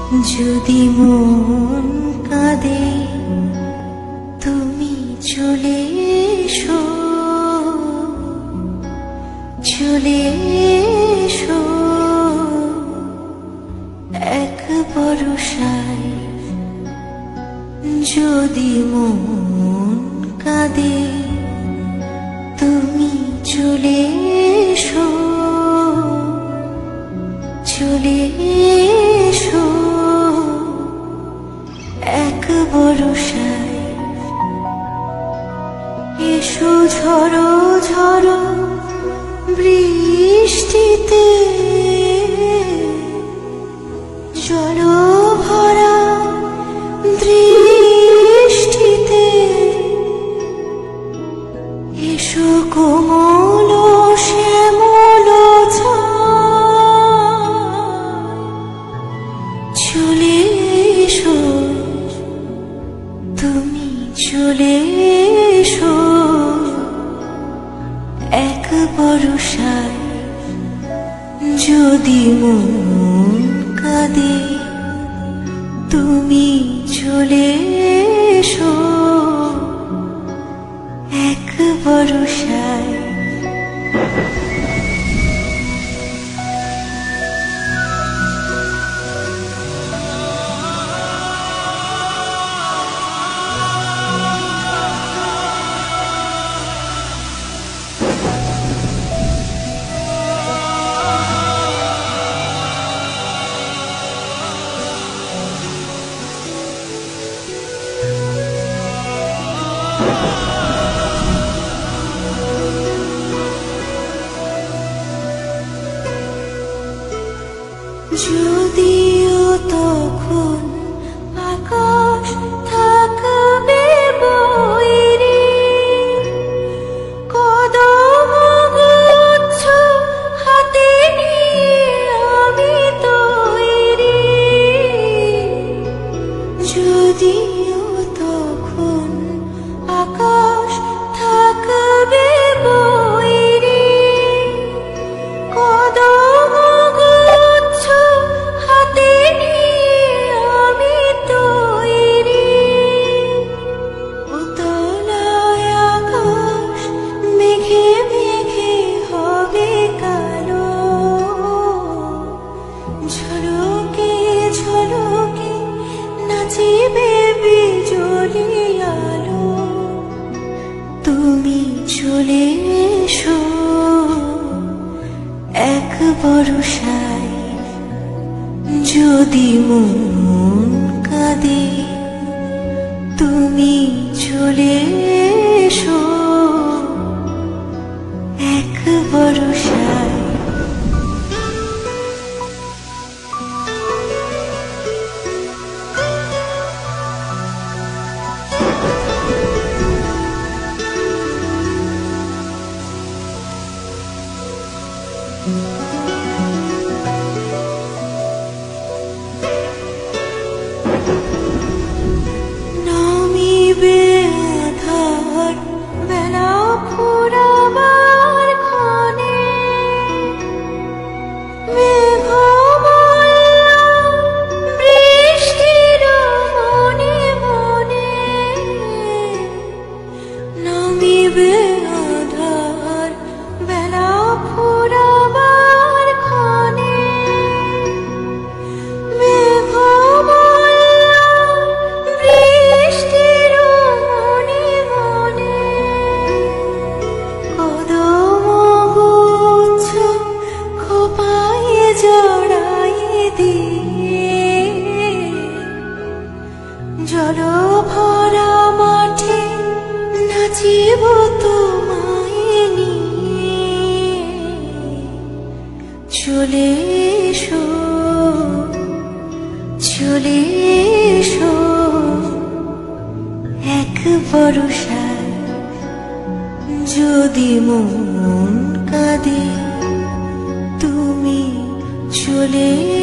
যদি মন কাঁদে তুমি চলে এসো, চলে এসো এক বরষায়। যদি মন কাঁদে তুমি চলে এসো, চলে এসো এক বরষায়। এসো ঝড়ো ঝড়ো বৃষ্টিতে, জল ভরা দৃষ্টিতে। এসো কোমল শ্যামল চলে এসো, তুমি চলে এসো এক বরষায়। যদি মন কাঁদে তুমি চলে এসো এক বরষায়। যদিও তখন আকাশ থাকবে বৈরী, কদম গুচ্ছ হাতে নিয়ে আমি তৈরি। যদিও তখন আকাশ থাকবে বৈরী, কদম হাতে নিয়ে আমি তৈরি। উতলায় আকাশ মেঘে মেঘে হবে কালো, ঝলকে ঝলকে নাচিবে বিজলি আলো। তুমি চলে এসো এক বরষায়। যদি মন কাঁদে তুমি চলে এসো এক বরষায়। নামিবে আধার বেলা ফুরাবার ক্ষণে, মেঘমালা বৃষ্টির মনে মনে। নামিবে আধার বেলা ফুরাবার ক্ষণে, জল ভরা মাঠে নাচিব তোমায় নিয়ে। চলে এসো, চলে এসো এক বরষায়। যদি মন কাঁদে তুমি চলে